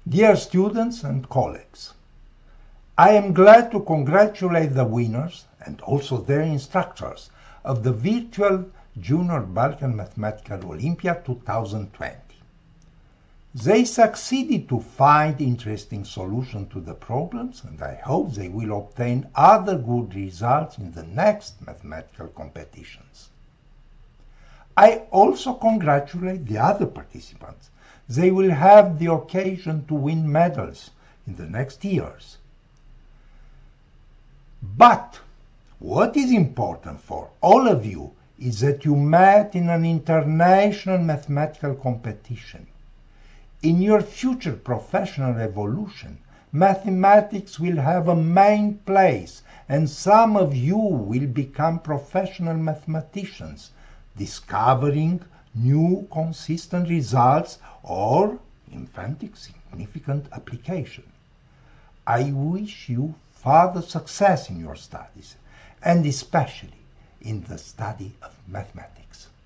Dear students and colleagues, I am glad to congratulate the winners and also their instructors of the virtual Junior Balkan Mathematical Olympiad 2020. They succeeded to find interesting solutions to the problems, and I hope they will obtain other good results in the next mathematical competitions. I also congratulate the other participants. They will have the occasion to win medals in the next years. But what is important for all of you is that you met in an international mathematical competition. In your future professional evolution, mathematics will have a main place, and some of you will become professional mathematicians, discovering new consistent results or inventing significant application. I wish you further success in your studies, and especially in the study of mathematics.